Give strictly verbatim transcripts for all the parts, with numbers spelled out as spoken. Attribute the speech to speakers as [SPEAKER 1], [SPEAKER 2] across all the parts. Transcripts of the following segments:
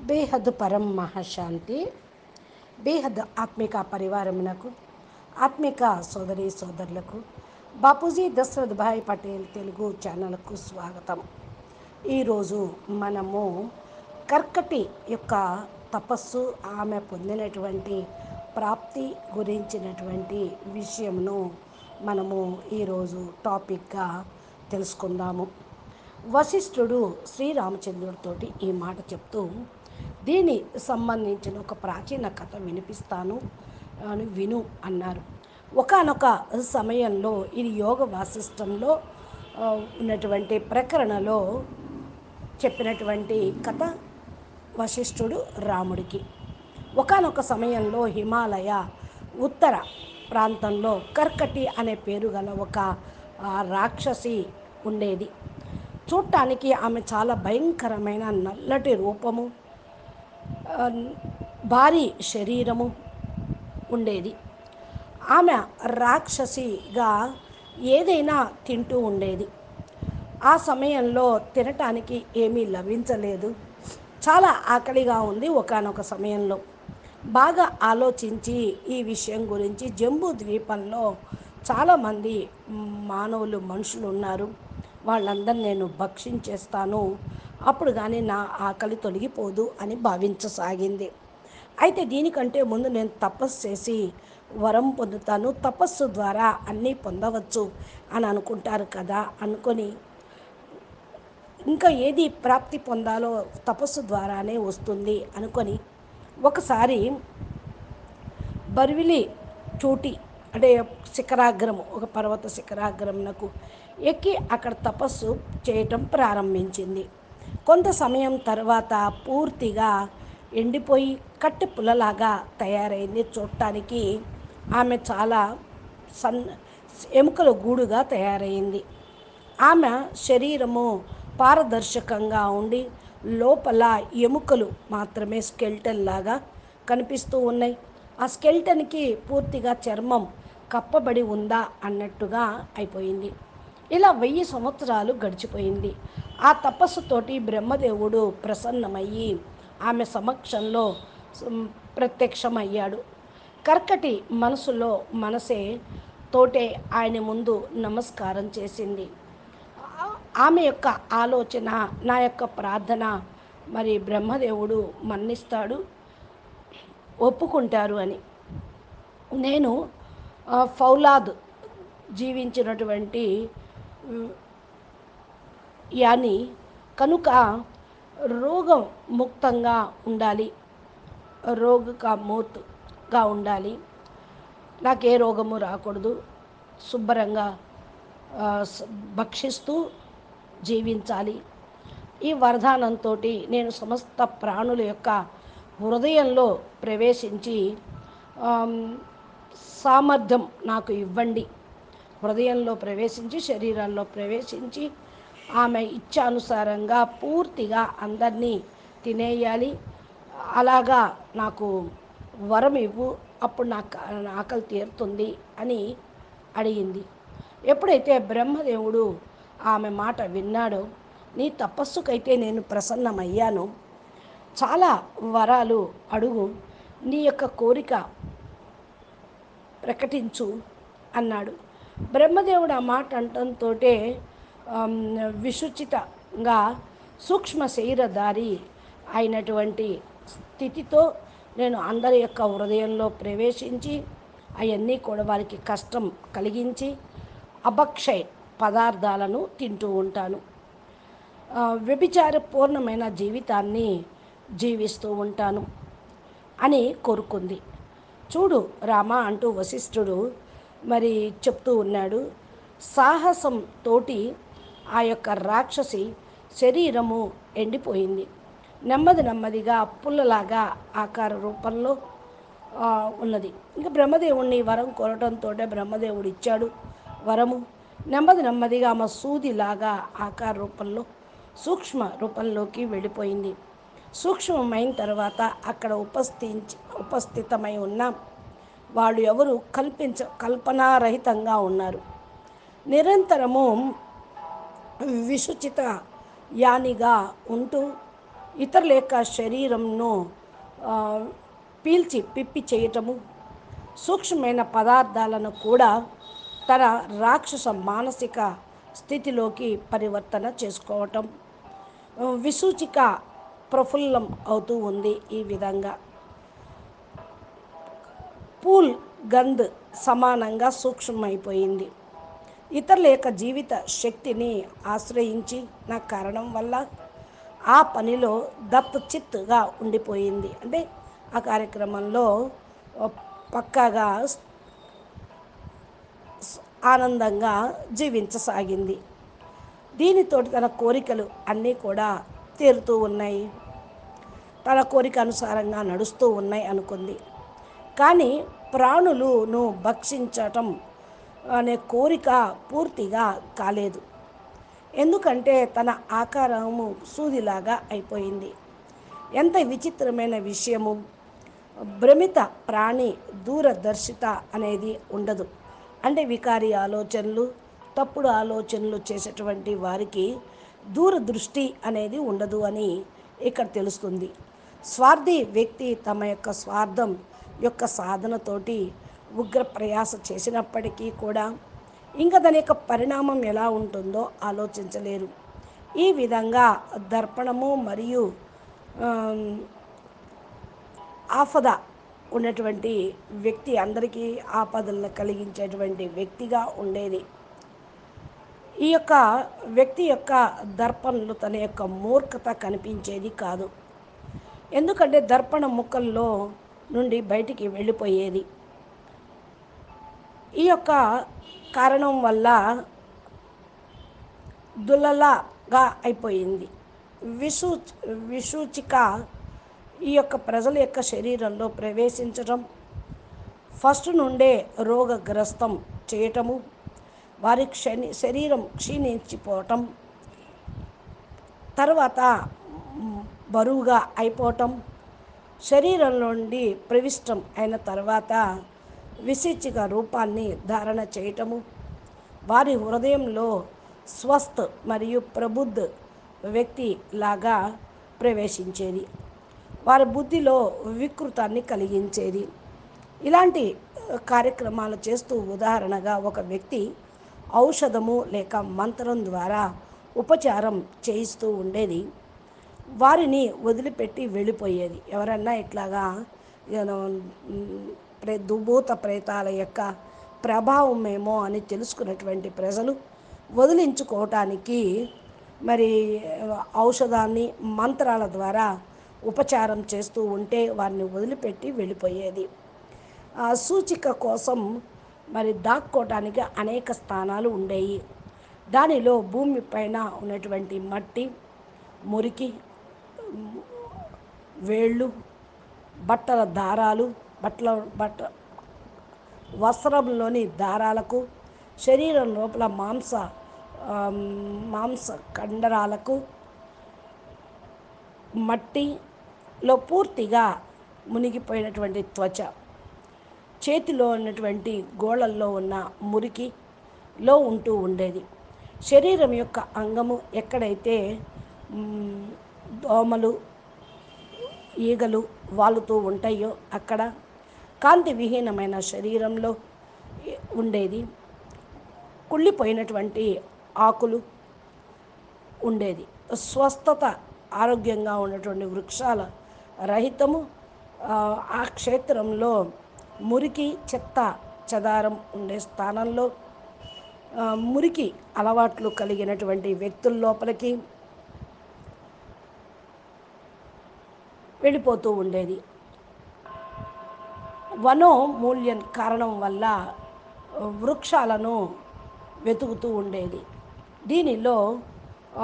[SPEAKER 1] బేహద్ పరం మహాశాంతి. బేహద్ ఆత్మిక పరివారమునకు, ఆత్మిక సోదరి సోదరులకు బాపూజీ దశరథ్ భాయ్ పటేల్ తెలుగు ఛానల్కు స్వాగతం. ఈరోజు మనము కర్కటి యొక్క తపస్సు, ఆమె పొందినటువంటి ప్రాప్తి గురించినటువంటి విషయమును మనము ఈరోజు టాపిక్గా తెలుసుకుందాము. వశిష్ఠుడు శ్రీరామచంద్రుడితోటి ఈ మాట చెప్తూ, దీని సంబంధించిన ఒక ప్రాచీన కథ వినిపిస్తాను అని విను అన్నారు. ఒకానొక సమయంలో ఇది యోగ వాసిష్టంలో ఆ, ఉన్నటువంటి ప్రకరణలో చెప్పినటువంటి కథ వశిష్ఠుడు రాముడికి. ఒకానొక సమయంలో హిమాలయ ఉత్తర ప్రాంతంలో కర్కటి అనే పేరు గల ఒక ఆ, రాక్షసి ఉండేది. చూడటానికి ఆమె చాలా భయంకరమైన నల్లటి రూపము, ఆ, భారీ శరీరము ఉండేది. ఆమె రాక్షసిగా ఏదైనా తింటూ ఉండేది. ఆ సమయంలో తినటానికి ఏమీ లభించలేదు. చాలా ఆకలిగా ఉంది. ఒకానొక సమయంలో బాగా ఆలోచించి ఈ విషయం గురించి జంబూ ద్వీపంలో చాలామంది మానవులు మనుషులు ఉన్నారు, వాళ్ళందరినీ నేను భక్షించేస్తాను, అప్పుడు కానీ నా ఆకలి తొలగిపోదు అని భావించసాగింది. అయితే దీనికంటే ముందు నేను తపస్సు చేసి వరం పొందుతాను, తపస్సు ద్వారా అన్నీ పొందవచ్చు అని అనుకుంటారు కదా అనుకొని, ఇంకా ఏది ప్రాప్తి పొందాలో తపస్సు ద్వారానే వస్తుంది అనుకొని ఒకసారి బర్విలి చోటి అంటే శిఖరాగ్రము, ఒక పర్వత శిఖరాగ్రమునకు ఎక్కి అక్కడ తపస్సు చేయటం ప్రారంభించింది. కొంత సమయం తర్వాత పూర్తిగా ఎండిపోయి కట్టె పుల్లలాగా తయారైంది. చూడటానికి ఆమె చాలా సన్ ఎముకల గూడుగా తయారైంది. ఆమె శరీరము పారదర్శకంగా ఉండి లోపల ఎముకలు మాత్రమే స్కెల్టన్ లాగా కనిపిస్తూ ఉన్నాయి. ఆ స్కెల్టన్కి పూర్తిగా చర్మం కప్పబడి ఉందా అన్నట్టుగా అయిపోయింది. ఇలా వెయ్యి సంవత్సరాలు గడిచిపోయింది. ఆ తపస్సుతోటి బ్రహ్మదేవుడు ప్రసన్నమయ్యి ఆమె సమక్షంలో ప్రత్యక్షమయ్యాడు. కర్కటి మనసులో మనసే తోటే ఆయన ముందు నమస్కారం చేసింది. ఆమె యొక్క ఆలోచన, నా యొక్క ప్రార్థన మరి బ్రహ్మదేవుడు మన్నిస్తాడు, ఒప్పుకుంటారు అని. నేను ఫౌలాద్ జీవించినటువంటి యాని కనుక రోగం ముక్తంగా ఉండాలి, రోగక మూర్తుగా ఉండాలి, నాకు ఏ రోగము రాకూడదు, శుభ్రంగా భక్షిస్తూ జీవించాలి. ఈ వరదానంతో నేను సమస్త ప్రాణుల యొక్క హృదయంలో ప్రవేశించి సామర్థ్యం నాకు ఇవ్వండి, హృదయంలో ప్రవేశించి శరీరాల్లో ప్రవేశించి ఆమె ఇచ్ఛానుసారంగా పూర్తిగా అందరినీ తినేయాలి, అలాగా నాకు వరం ఇవ్వు, అప్పుడు నాకు ఆకలి తీరుతుంది అని అడిగింది. ఎప్పుడైతే బ్రహ్మదేవుడు ఆమె మాట విన్నాడో, నీ తపస్సుకైతే నేను ప్రసన్నమయ్యాను, చాలా వరాలు అడుగు, నీ యొక్క కోరిక ప్రకటించు అన్నాడు. బ్రహ్మదేవుడు ఆ మాట అంటంతో విశుచితంగా సూక్ష్మ శరీరధారి అయినటువంటి స్థితితో నేను అందరి యొక్క హృదయంలో ప్రవేశించి అవన్నీ కూడా వారికి కష్టం కలిగించి అభక్షయ పదార్థాలను తింటూ ఉంటాను, వ్యభిచార పూర్ణమైన జీవితాన్ని జీవిస్తూ ఉంటాను అని కోరుకుంది. చూడు రామ అంటూ వశిష్ఠుడు మరి చెప్తూ ఉన్నాడు. సాహసం తోటి ఆ యొక్క రాక్షసి శరీరము ఎండిపోయింది. నెమ్మది నెమ్మదిగా పుల్లలాగా ఆకార రూపంలో ఉన్నది. ఇంకా బ్రహ్మదేవుడిని వరం కోరటంతో బ్రహ్మదేవుడు ఇచ్చాడు వరము. నెమ్మది నెమ్మదిగా ఆమె సూదిలాగా ఆకార రూపంలో సూక్ష్మ రూపంలోకి వెళ్ళిపోయింది. సూక్ష్మమైన తర్వాత అక్కడ ఉపస్థించి ఉపస్థితమై ఉన్న వాళ్ళు ఎవరు కల్పించ కల్పనారహితంగా ఉన్నారు. నిరంతరము విశుచిత యానిగా ఉంటూ ఇతరుల యొక్క శరీరంను ఆ, పీల్చి పిప్పి చేయటము, సూక్ష్మమైన పదార్థాలను కూడా తన రాక్షస మానసిక స్థితిలోకి పరివర్తన చేసుకోవటం, ఆ, విసూచిక ప్రఫుల్లం అవుతూ ఉంది. ఈ విధంగా పూల్ గంధ్ సమానంగా సూక్ష్మమైపోయింది. ఇతరుల యొక్క జీవిత శక్తిని ఆశ్రయించి నా కారణం వల్ల ఆ పనిలో దప్పు చిత్తుగా ఉండిపోయింది. అంటే ఆ కార్యక్రమంలో ఆ, పక్కాగా స్- ఆనందంగా జీవించసాగింది. దీనితోటి తన కోరికలు అన్నీ కూడా తీరుతూ ఉన్నాయి, తన కోరిక అనుసారంగా నడుస్తూ ఉన్నాయి అనుకుంది. కానీ ప్రాణులను భక్షించటం అనే కోరిక పూర్తిగా కాలేదు. ఎందుకంటే తన ఆకారము సూదిలాగా అయిపోయింది. ఎంత విచిత్రమైన విషయము! భ్రమిత ప్రాణి దూరదర్శిత అనేది ఉండదు. అంటే వికారి ఆలోచనలు, తప్పుడు ఆలోచనలు చేసేటువంటి వారికి దూరదృష్టి అనేది ఉండదు అని ఇక్కడ తెలుస్తుంది. స్వార్థి వ్యక్తి తమ యొక్క స్వార్థం యొక్క సాధనతోటి ఉగ్ర ప్రయాస చేసినప్పటికీ కూడా ఇంకా దాని యొక్క పరిణామం ఎలా ఉంటుందో ఆలోచించలేరు. ఈ విధంగా దర్పణము మరియు ఆమ్, ఆపద ఉన్నటువంటి వ్యక్తి, అందరికీ ఆపదలను కలిగించేటువంటి వ్యక్తిగా ఉండేది. ఈ యొక్క వ్యక్తి యొక్క దర్పణలు తన యొక్క మూర్ఖత కనిపించేది కాదు. ఎందుకంటే దర్పణ ముక్కల్లో నుండి బయటికి వెళ్ళిపోయేది. ఈ యొక్క కారణం వల్ల దుల్లలాగా అయిపోయింది. విసూ విసూచిక ఈ యొక్క ప్రజల యొక్క శరీరంలో ప్రవేశించటం, ఫస్ట్ నుండే రోగగ్రస్తం చేయటము, వారి క్షని శరీరం క్షీణించిపోవటం, తర్వాత మ్, బరువుగా అయిపోవటం, శరీరం నుండి ప్రవిష్టం అయిన తర్వాత విసూచిక రూపాన్ని ధారణ చేయటము, వారి హృదయంలో స్వస్థ్ మరియు ప్రబుద్ధ్ వ్యక్తి లాగా ప్రవేశించేది, వారి బుద్ధిలో వికృతాన్ని కలిగించేది. ఇలాంటి ఆ, కార్యక్రమాలు చేస్తూ, ఉదాహరణగా ఒక వ్యక్తి ఔషధము లేక మంత్రం ద్వారా ఉపచారం చేయిస్తూ ఉండేది, వారిని వదిలిపెట్టి వెళ్ళిపోయేది. ఎవరన్నా ఇట్లాగా ఏదో, మ్, ప్రే దుభూత ప్రేతాల యొక్క ప్రభావమేమో అని తెలుసుకున్నటువంటి ప్రజలు వదిలించుకోవటానికి మరి ఔషధాన్ని మంత్రాల ద్వారా ఉపచారం చేస్తూ ఉంటే వారిని వదిలిపెట్టి వెళ్ళిపోయేది. ఆ సూచిక కోసం మరి దాక్కోవటానికి అనేక స్థానాలు ఉండేవి. దానిలో భూమిపైన ఉన్నటువంటి మట్టి, మురికి, వేళ్ళు, బట్టల దారాలు, బట్టల బట్ట వస్త్రంలోని దారాలకు, శరీరం లోపల మాంస ఆ, మాంస కండరాలకు, మట్టిలో పూర్తిగా మునిగిపోయినటువంటి త్వచ, చేతిలో ఉన్నటువంటి గోళల్లో ఉన్న మురికిలో ఉంటూ ఉండేది. శరీరం యొక్క అంగము ఎక్కడైతే మ్, దోమలు, ఈగలు వాలుతూ ఉంటాయో అక్కడ కాంతి విహీనమైన శరీరంలో ఉండేది. కుళ్ళిపోయినటువంటి ఆకులు ఉండేది. స్వస్థత, ఆరోగ్యంగా ఉన్నటువంటి వృక్షాల రహితము. ఆ, ఆ క్షేత్రంలో మురికి, చెత్త చెదారం ఉండే స్థానంలో ఆ, మురికి అలవాట్లు కలిగినటువంటి వ్యక్తుల లోపలికి వెళ్ళిపోతూ ఉండేది. వనోమూల్యం కారణం వల్ల వృక్షాలను వెతుకుతూ ఉండేది. దీనిలో ఆ,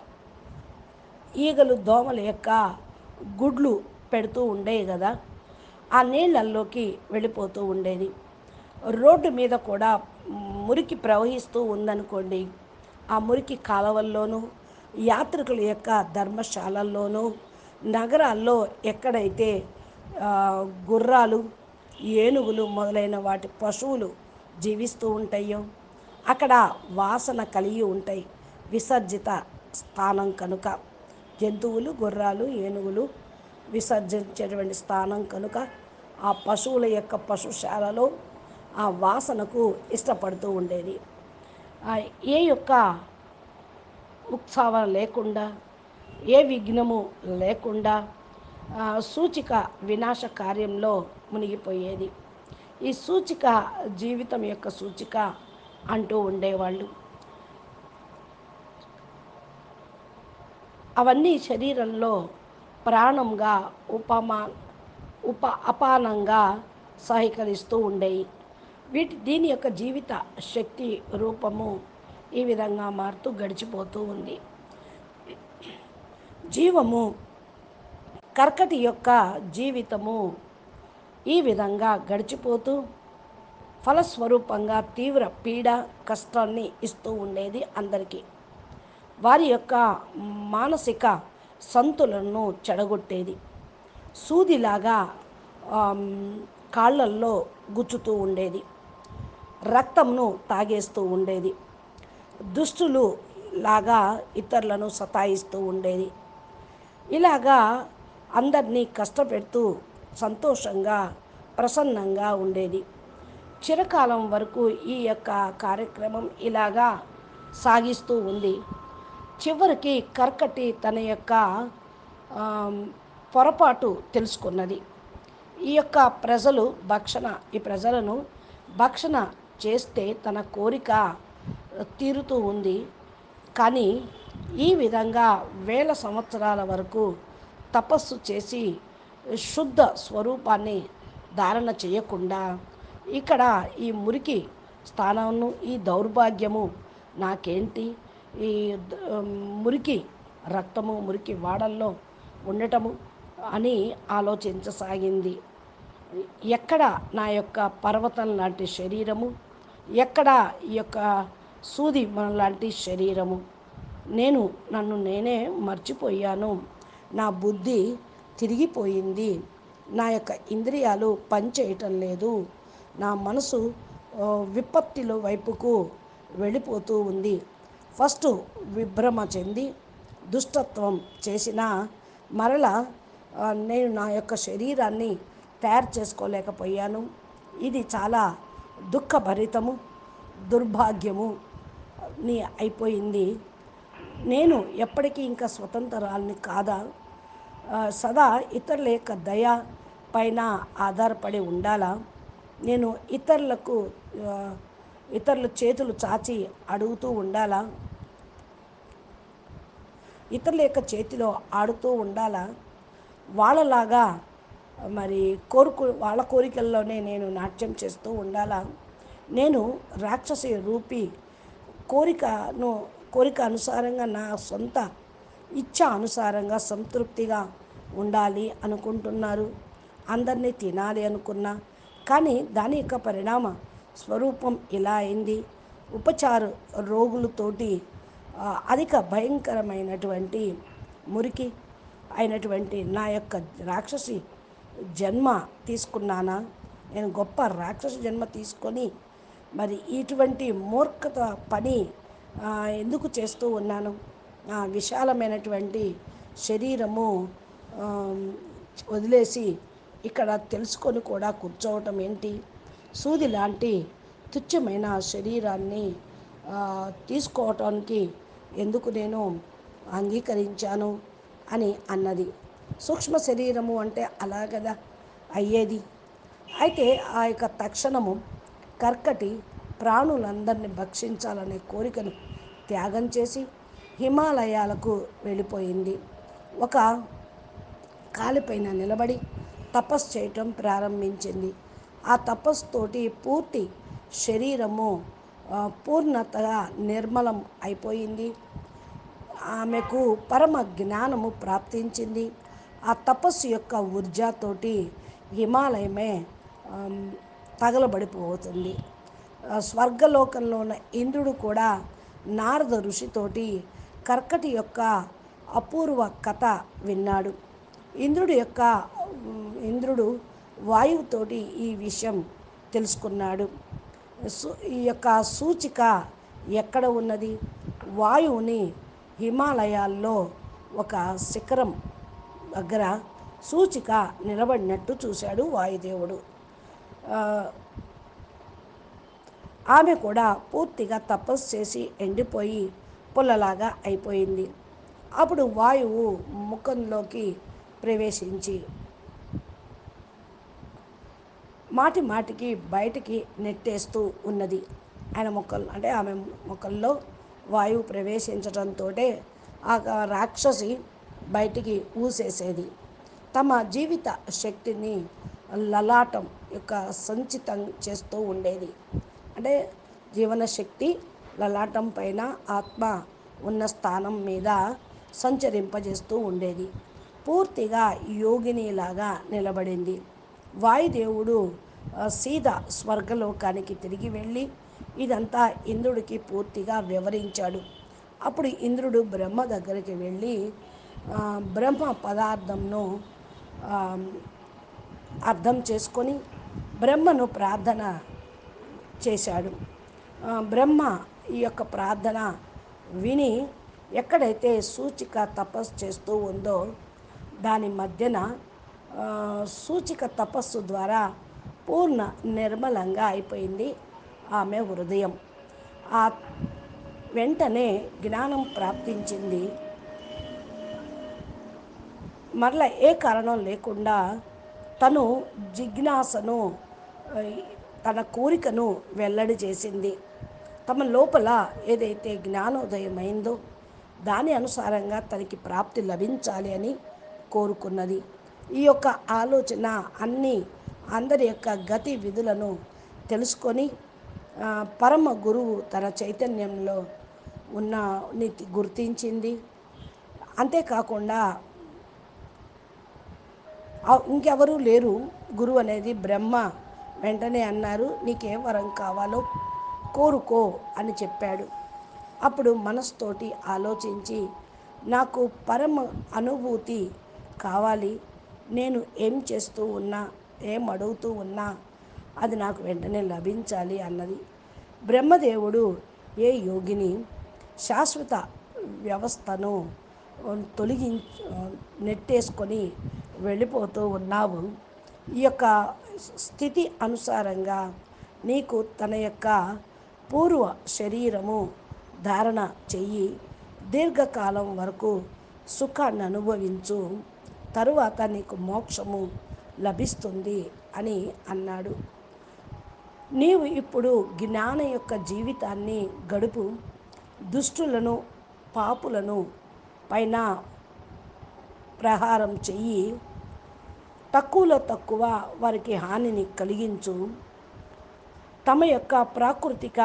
[SPEAKER 1] ఈగలు, దోమల యొక్క గుడ్లు పెడుతూ ఉండేవి కదా, ఆ నీళ్ళల్లోకి వెళ్ళిపోతూ ఉండేది. రోడ్డు మీద కూడా మురికి ప్రవహిస్తూ ఉందనుకోండి, ఆ మురికి కాలవల్లోనూ, యాత్రికుల యొక్క ధర్మశాలల్లోనూ, నగరాల్లో ఎక్కడైతే ఆ, గుర్రాలు, ఏనుగులు మొదలైన వాటి పశువులు జీవిస్తూ ఉంటాయో అక్కడ వాసన కలిగి ఉంటాయి, విసర్జిత స్థానం కనుక. జంతువులు, గుర్రాలు, ఏనుగులు విసర్జించేటువంటి స్థానం కనుక ఆ పశువుల యొక్క పశుశాలలో ఆ వాసనకు ఇష్టపడుతూ ఉండేది. ఆ ఏ యొక్క ఉత్సవం లేకుండా, ఏ విఘ్నము లేకుండా ఆ, సూచిక వినాశ కార్యంలో మునిగిపోయేది. ఈ సూచిక జీవితం యొక్క సూచిక అంటూ ఉండేవాళ్ళు. అవన్నీ శరీరంలో ప్రాణంగా ఉపమా ఉప అపానంగా సహకరిస్తూ ఉండేవి. వీటి దీని యొక్క జీవిత శక్తి రూపము ఈ విధంగా మారుతూ గడిచిపోతూ ఉంది. జీవము కర్కటి యొక్క జీవితము ఈ విధంగా గడిచిపోతూ ఫలస్వరూపంగా తీవ్ర పీడ కష్టాన్ని ఇస్తూ ఉండేది అందరికీ. వారి యొక్క మానసిక సంతులనను చెడగొట్టేది. సూదిలాగా ఆమ్, కాళ్ళల్లో గుచ్చుతూ ఉండేది. రక్తంను తాగేస్తూ ఉండేది. దుష్టులు లాగా ఇతరులను సతాయిస్తూ ఉండేది. ఇలాగా అందరినీ కష్టపెడుతూ సంతోషంగా ప్రసన్నంగా ఉండేది. చిరకాలం వరకు ఈ యొక్క కార్యక్రమం ఇలాగా సాగిస్తూ ఉంది. చివరికి కర్కటి తన యొక్క ఆమ్, పొరపాటు తెలుసుకున్నది. ఈ యొక్క ప్రజలు భక్షణ ఈ ప్రజలను భక్షణ చేస్తే తన కోరిక తీరుతూ ఉంది. కానీ ఈ విధంగా వేల సంవత్సరాల వరకు తపస్సు చేసి శుద్ధ స్వరూపాన్ని ధారణ చేయకుండా ఇక్కడ ఈ మురికి స్థానంను ఈ దౌర్భాగ్యము నాకేంటి, ఈ ద- మురికి రక్తము మురికి వాడల్లో ఉండటము అని ఆలోచించసాగింది. ఎక్కడ నా యొక్క పర్వతం లాంటి శరీరము, ఎక్కడ ఈ యొక్క సూది లాంటి శరీరము, నేను నన్ను నేనే మర్చిపోయాను, నా బుద్ధి తిరిగిపోయింది, నా యొక్క ఇంద్రియాలు పనిచేయటం లేదు, నా మనసు ఆ, విపత్తుల వైపుకు వెళ్ళిపోతూ ఉంది. ఫస్ట్ విభ్రమ చెంది దుష్టత్వం చేసిన మరల ఆ, నేను నా యొక్క శరీరాన్ని తయారు చేసుకోలేకపోయాను. ఇది చాలా దుఃఖభరితము దుర్భాగ్యము ని అయిపోయింది. నేను ఎప్పటికీ ఇంకా స్వతంత్రాలని కాదా, ఆ, సదా ఇతరుల యొక్క దయ పైన ఆధారపడి ఉండాలా, నేను ఇతరులకు ఆ, ఇతరుల చేతులు చాచి అడుగుతూ ఉండాలా, ఇతరుల యొక్క చేతిలో ఆడుతూ ఉండాలా, వాళ్ళలాగా మరి కోరుకు వాళ్ళ కోరికల్లోనే నేను నాట్యం చేస్తూ ఉండాలా, నేను రాక్షసి రూపి కోరికను కోరిక అనుసారంగా నా సొంత ఇచ్చ అనుసారంగా సంతృప్తిగా ఉండాలి అనుకుంటున్నారు. అందరినీ తినాలి అనుకున్నా కానీ దాని యొక్క పరిణామ స్వరూపం ఇలా అయింది. ఉపచార రోగులతోటి ఆ, అధిక భయంకరమైనటువంటి మురికి అయినటువంటి నా యొక్క రాక్షసి జన్మ తీసుకున్నానా, నేను గొప్ప రాక్షసి జన్మ తీసుకొని మరి ఇటువంటి మూర్ఖత పని ఆ, ఎందుకు చేస్తూ ఉన్నాను, ఆ విశాలమైనటువంటి శరీరము ఆ, వదిలేసి ఇక్కడ తెలుసుకొని కూడా కూర్చోవటం ఏంటి, సూది లాంటి తుచ్చమైన శరీరాన్ని ఆ, తీసుకోవటానికి ఎందుకు నేను అంగీకరించాను అని అన్నది. సూక్ష్మ శరీరము అంటే అలా కదా అయ్యేది. అయితే ఆ యొక్క తక్షణము కర్కటి ప్రాణులందరినీ భక్షించాలనే కోరికను త్యాగం చేసి హిమాలయాలకు వెళ్ళిపోయింది. ఒక కాలిపైన నిలబడి తపస్సు చేయటం ప్రారంభించింది. ఆ తపస్సుతోటి పూర్తి శరీరము ఆ, పూర్ణతగా నిర్మలం అయిపోయింది. ఆమెకు పరమ జ్ఞానము ప్రాప్తించింది. ఆ తపస్సు యొక్క ఊర్జాతోటి హిమాలయమే ఆమ్, తగలబడిపోతుంది. ఆ, స్వర్గలోకంలో ఉన్న ఇంద్రుడు కూడా నారద ఋషితోటి కర్కటి యొక్క అపూర్వ కథ విన్నాడు. ఇంద్రుడు యొక్క ఉమ్, ఇంద్రుడు వాయువుతోటి ఈ విషయం తెలుసుకున్నాడు. సు- ఈ యొక్క సూచిక ఎక్కడ ఉన్నది, వాయువుని హిమాలయాల్లో ఒక శిఖరం దగ్గర సూచిక నిలబడినట్టు చూశాడు వాయుదేవుడు. ఆ, ఆమె కూడా పూర్తిగా తపస్సు చేసి ఎండిపోయి పుల్లలాగా అయిపోయింది. అప్పుడు వాయువు ముఖంలోకి ప్రవేశించి మాటి మాటికి బయటికి నెట్టేస్తూ ఉన్నది. ఆయన మొక్కలు అంటే ఆమె మొక్కల్లో వాయువు ప్రవేశించడంతో ఆ రాక్షసి బయటికి ఊసేసేది. తమ జీవిత శక్తిని లలాటం యొక్క సంచితం చేస్తూ ఉండేది. అంటే జీవనశక్తి లలాటం పైన ఆత్మ ఉన్న స్థానం మీద సంచరింపజేస్తూ ఉండేది. పూర్తిగా యోగినిలాగా నిలబడింది. వాయుదేవుడు సీదా స్వర్గలోకానికి తిరిగి వెళ్ళి ఇదంతా ఇంద్రుడికి పూర్తిగా వివరించాడు. అప్పుడు ఇంద్రుడు బ్రహ్మ దగ్గరికి వెళ్ళి బ్రహ్మ పదార్థంను అర్థం చేసుకొని బ్రహ్మను ప్రార్థన చేశాడు. బ్రహ్మ ఈ యొక్క ప్రార్థన విని ఎక్కడైతే సూచిక తపస్సు చేస్తూ ఉందో దాని మధ్యన సూచిక తపస్సు ద్వారా పూర్ణ నిర్మలంగా అయిపోయింది ఆమె హృదయం. ఆ వెంటనే జ్ఞానం ప్రాప్తించింది. మరల ఏ కారణం లేకుండా తను జిజ్ఞాసను తన కోరికను వెల్లడి చేసింది. తమ లోపల ఏదైతే జ్ఞానోదయమైందో దాని అనుసారంగా తనకి ప్రాప్తి లభించాలి అని కోరుకున్నది. ఈ యొక్క ఆలోచన అన్ని అందరి యొక్క గతి విధులను తెలుసుకొని పరమ గురువు తన చైతన్యంలో ఉన్న గుర్తించింది. అంతేకాకుండా ఇంకెవరూ లేరు గురువు అనేది. బ్రహ్మ వెంటనే అన్నారు, నీకేం వరం కావాలో కోరుకో అని చెప్పాడు. అప్పుడు మనస్తోటి ఆలోచించి నాకు పరమ అనుభూతి కావాలి, నేను ఏం చేస్తూ ఉన్నా ఏం అడుగుతూ ఉన్నా అది నాకు వెంటనే లభించాలి అన్నది. బ్రహ్మదేవుడు ఏ యోగిని శాశ్వత వ్యవస్థను తొలగించి నెట్టేసుకొని వెళ్ళిపోతూ ఉన్నావు, ఈ యొక్క స్థితి అనుసారంగా నీకు తన యొక్క పూర్వ శరీరము ధారణ చెయ్యి, దీర్ఘకాలం వరకు సుఖాన్ని అనుభవించు, తరువాత నీకు మోక్షము లభిస్తుంది అని అన్నాడు. నీవు ఇప్పుడు జ్ఞాన యొక్క జీవితాన్ని గడుపు, దుష్టులను పాపులను పైన ప్రహారం చెయ్యి, తక్కువలో తక్కువ వారికి హానిని కలిగించు, తమ యొక్క ప్రాకృతిక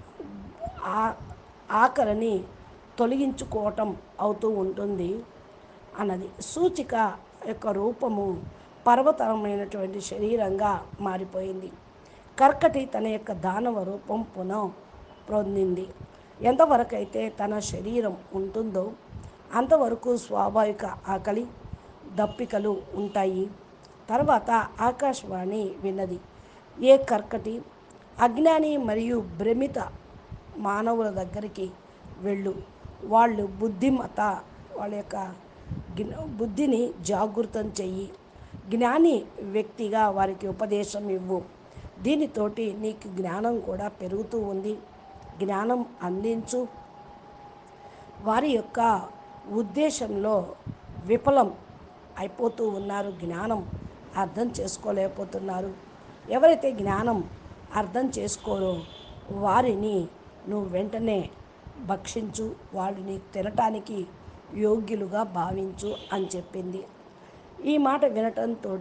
[SPEAKER 1] ఆకలిని తొలగించుకోవటం అవుతూ ఉంటుంది అన్నది. సూచిక యొక్క రూపము పర్వతమైనటువంటి శరీరంగా మారిపోయింది. కర్కటి తన యొక్క దానవ రూపం పునః పొందింది. ఎంతవరకైతే తన శరీరం ఉంటుందో అంతవరకు స్వాభావిక ఆకలి దప్పికలు ఉంటాయి. తర్వాత ఆకాశవాణి విన్నది, ఏ కర్కటి అజ్ఞాని మరియు భ్రమిత మానవుల దగ్గరికి వెళ్ళు, వాళ్ళు బుద్ధిమత వాళ్ళ యొక్క బుద్ధిని జాగృతం చెయ్యి, జ్ఞాని వ్యక్తిగా వారికి ఉపదేశం ఇవ్వు, దీనితోటి నీకు జ్ఞానం కూడా పెరుగుతూ ఉంది, జ్ఞానం అందించు. వారి యొక్క ఉద్దేశంలో విఫలం అయిపోతూ ఉన్నారు, జ్ఞానం అర్థం చేసుకోలేకపోతున్నారు. ఎవరైతే జ్ఞానం అర్థం చేసుకోరో వారిని నువ్వు వెంటనే భక్షించు, వారిని తినటానికి యోగ్యులుగా భావించు అని చెప్పింది. ఈ మాట వినటంతో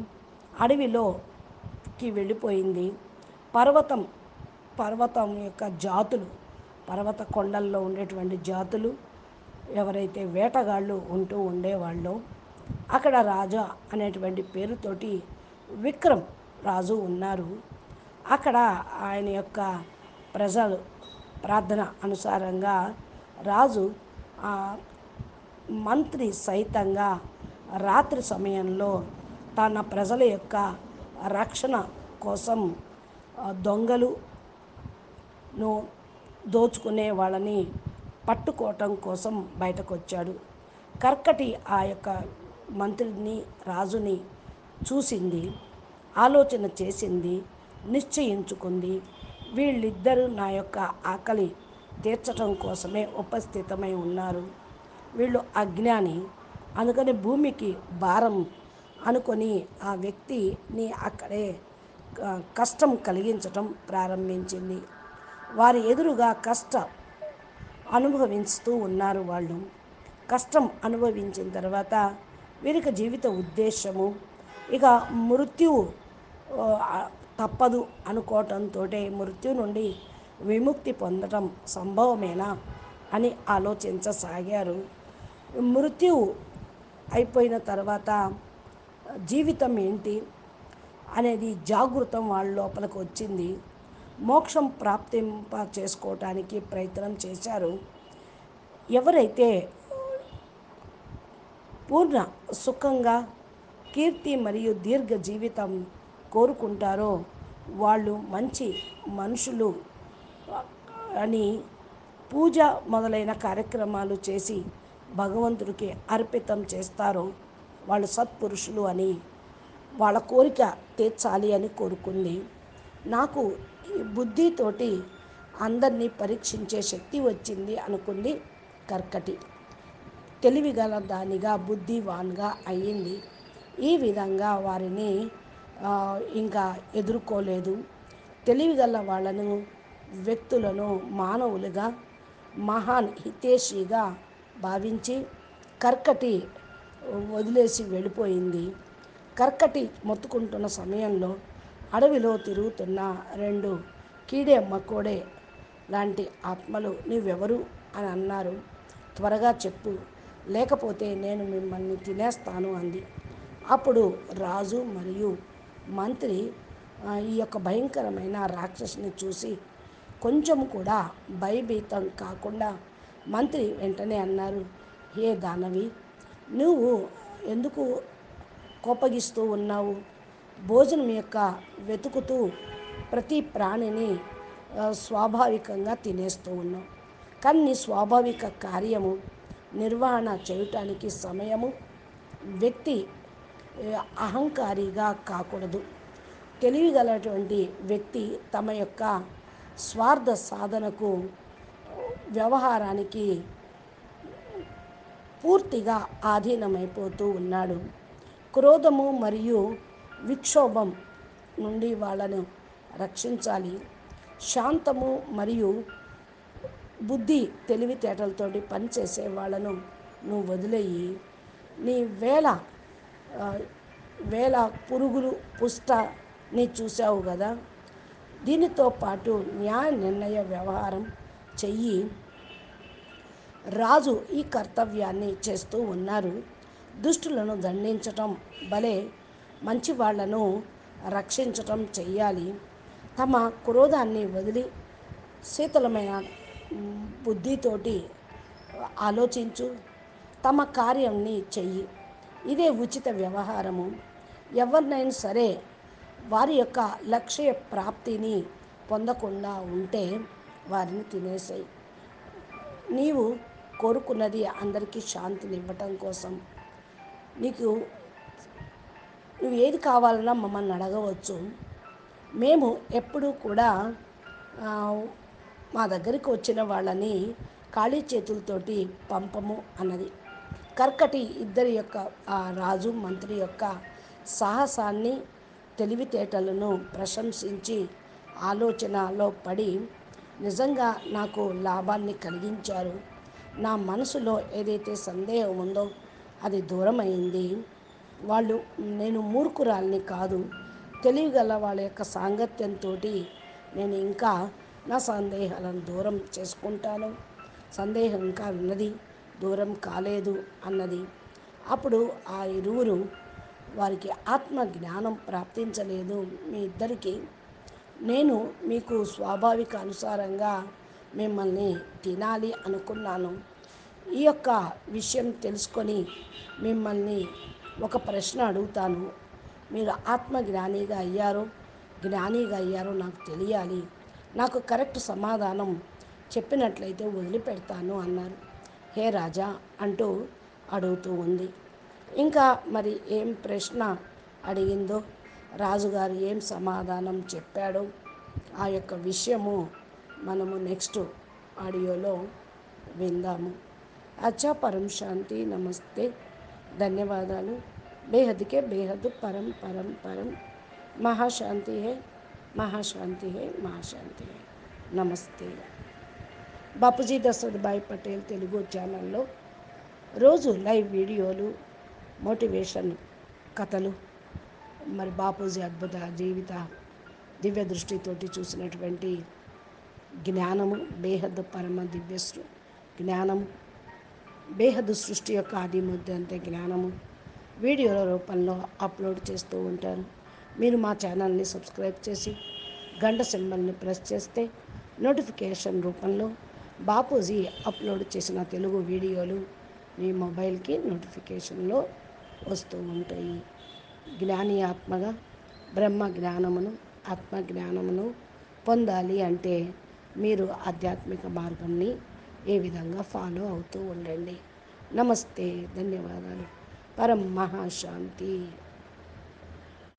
[SPEAKER 1] అడవిలోకి వెళ్ళిపోయింది. పర్వతం పర్వతం యొక్క జాతులు, పర్వత కొండల్లో ఉండేటువంటి జాతులు ఎవరైతే వేటగాళ్ళు ఉంటూ ఉండేవాళ్ళో అక్కడ రాజా అనేటువంటి పేరుతోటి విక్రమ్ రాజు ఉన్నారు. అక్కడ ఆయన యొక్క ప్రజలు ప్రార్థన అనుసారంగా రాజు మంత్రి సైతంగా రాత్రి సమయంలో తన ప్రజల యొక్క రక్షణ కోసం దొంగలును దోచుకునే వాళ్ళని పట్టుకోవటం కోసం బయటకు వచ్చాడు. కర్కటి ఆ యొక్క మంత్రిని రాజుని చూసింది, ఆలోచన చేసింది, నిశ్చయించుకుంది. వీళ్ళిద్దరూ నా యొక్క ఆకలి తీర్చటం కోసమే ఉపస్థితమై ఉన్నారు. వీళ్ళు అజ్ఞాని, అందుకని భూమికి భారం అనుకొని ఆ వ్యక్తిని అక్కడే క- కష్టం కలిగించటం ప్రారంభించింది. వారి ఎదురుగా కష్ట అనుభవిస్తూ ఉన్నారు వాళ్ళు. కష్టం అనుభవించిన తర్వాత వీరికి జీవిత ఉద్దేశము ఇక మృత్యువు ఆ, తప్పదు అనుకోవటంతో మృత్యు నుండి విముక్తి పొందటం సంభవమేనా అని ఆలోచించసాగారు. మృత్యువు అయిపోయిన తర్వాత జీవితం ఏంటి అనేది జాగృతం వాళ్ళ లోపలికి వచ్చింది. మోక్షం ప్రాప్తింప చేసుకోవటానికి ప్రయత్నం చేశారు. ఎవరైతే పూర్ణ సుఖంగా కీర్తి మరియు దీర్ఘ జీవితం కోరుకుంటారో వాళ్ళు మంచి మనుషులు అని పూజ మొదలైన కార్యక్రమాలు చేసి భగవంతుడికి అర్పితం చేస్తారో వాళ్ళు సత్పురుషులు అని వాళ్ళ కోరిక తీర్చాలి అని కోరుకుంది. నాకు ఈ బుద్ధితోటి అందరినీ పరీక్షించే శక్తి వచ్చింది అనుకుంది కర్కటి. తెలివిగల దానిగా బుద్ధివాన్గా అయ్యింది. ఈ విధంగా వారిని ఆ, ఇంకా ఎదుర్కోలేదు. తెలివిగల వాళ్ళను వ్యక్తులను మానవులుగా మహాన్ హితేషిగా భావించి కర్కటి వదిలేసి వెళ్ళిపోయింది. కర్కటి మొత్తుకుంటున్న సమయంలో అడవిలో తిరుగుతున్న రెండు కీడే మకోడే లాంటి ఆత్మలు నీవెవరు అని అన్నారు. త్వరగా చెప్పు, లేకపోతే నేను మిమ్మల్ని తినేస్తాను అంది. అప్పుడు రాజు మరియు మంత్రి ఆ, ఈ యొక్క భయంకరమైన రాక్షసుని చూసి కొంచెం కూడా భయభీతం కాకుండా మంత్రి వెంటనే అన్నారు, హే దానవి, నువ్వు ఎందుకు కోపగిస్తూ ఉన్నావు? భోజనం యొక్క వెతుకుతూ ప్రతి ప్రాణిని ఆ, స్వాభావికంగా తినేస్తూ ఉన్నావు. కానీ నీ స్వాభావిక కార్యము నిర్వహణ చేయటానికి సమయము వ్యక్తి ఆ, అహంకారిగా కాకూడదు. తెలివిగలటువంటి వ్యక్తి తమ యొక్క స్వార్థ సాధనకు వ్యవహారానికి పూర్తిగా ఆధీనమైపోతూ ఉన్నాడు. క్రోధము మరియు విక్షోభం నుండి వాళ్ళను రక్షించాలి. శాంతము మరియు బుద్ధి తెలివితేటలతోటి పనిచేసే వాళ్ళను నువ్వు వదిలేయి. నీ వేల ఆ, వేల పురుగులు పుష్టని చూసావు కదా, దీనితో పాటు న్యాయ నిర్ణయ వ్యవహారం చెయ్యి. రాజు ఈ కర్తవ్యాన్ని చేస్తూ ఉన్నారు. దుష్టులను దండించటం భలే, మంచి వాళ్లను రక్షించటం చెయ్యాలి. తమ క్రోధాన్ని వదిలి శీతలమైన మ్, బుద్ధితోటి ఆలోచించు, తమ కార్యాన్ని చెయ్యి. ఇదే ఉచిత వ్యవహారము. ఎవరినైనా సరే వారి యొక్క లక్ష్య ప్రాప్తిని పొందకుండా ఉంటే వారిని తినేసాయి. నీవు కోరుకున్నది అందరికీ శాంతిని ఇవ్వటం కోసం. నీకు నువ్వు ఏది కావాలన్నా మమ్మల్ని అడగవచ్చు. మేము ఎప్పుడూ కూడా ఆ, మా దగ్గరికి వచ్చిన వాళ్ళని ఖాళీ చేతులతోటి పంపము అన్నది. కర్కటి ఇద్దరి యొక్క ఆ రాజు మంత్రి యొక్క సాహసాన్ని తెలివితేటలను ప్రశంసించి ఆలోచనలో పడి నిజంగా నాకు లాభాన్ని కలిగించారు. నా మనసులో ఏదైతే సందేహం ఉందో అది దూరమైంది. వాళ్ళు నేను మూర్ఖురాల్ని కాదు, తెలివిగల వాళ్ళ యొక్క సాంగత్యంతో నేను ఇంకా నా సందేహాలను దూరం చేసుకుంటాను. సందేహం ఇంకా ఉన్నది, దూరం కాలేదు అన్నది. అప్పుడు ఆ ఇరువురు వారికి ఆత్మ జ్ఞానం ప్రాప్తించలేదు మీ ఇద్దరికి. నేను మీకు స్వాభావిక అనుసారంగా మిమ్మల్ని తినాలి అనుకున్నాను. ఈ యొక్క విషయం తెలుసుకొని మిమ్మల్ని ఒక ప్రశ్న అడుగుతాను. మీరు ఆత్మ జ్ఞానిగా అయ్యారో జ్ఞానిగా అయ్యారో నాకు తెలియాలి. నాకు కరెక్ట్ సమాధానం చెప్పినట్లయితే వదిలిపెడతాను అన్నారు. హే రాజా అంటూ అడుగుతూ ఉంది. ఇంకా మరి ఏం ప్రశ్న అడిగిందో, రాజుగారు ఏం సమాధానం చెప్పాడో ఆ యొక్క విషయము మనము నెక్స్ట్ ఆడియోలో విందాము. అచ్చా, పరం శాంతి, నమస్తే, ధన్యవాదాలు. బేహద్కే బేహద్ పరం పరం పరం మహాశాంతి హే, మహాశాంతి హే, మహాశాంతి హే. నమస్తే. బాపూజీ దశరథ్ భాయ్ పటేల్ తెలుగు ఛానల్లో రోజు లైవ్ వీడియోలు, మోటివేషన్ కథలు, మరి బాపూజీ అద్భుత జీవిత దివ్య దృష్టితోటి చూసినటువంటి జ్ఞానము, బేహద్ పరమ దివ్య సృ జ్ఞానము, బేహద్ సృష్టి యొక్క ఆది ముద్ద అంతే జ్ఞానము వీడియోల రూపంలో అప్లోడ్ చేస్తూ ఉంటారు. మీరు మా ఛానల్ని సబ్స్క్రైబ్ చేసి గంట సింబల్ని ప్రెస్ చేస్తే నోటిఫికేషన్ రూపంలో బాపూజీ అప్లోడ్ చేసిన తెలుగు వీడియోలు మీ మొబైల్కి నోటిఫికేషన్లో వస్తూ ఉంటాయి. జ్ఞాని ఆత్మగా బ్రహ్మ జ్ఞానమును, ఆత్మ జ్ఞానమును పొందాలి అంటే మీరు ఆధ్యాత్మిక మార్గంని ఏ విధంగా ఫాలో అవుతూ ఉండండి. నమస్తే, ధన్యవాదాలు. పరం మహాశాంతి.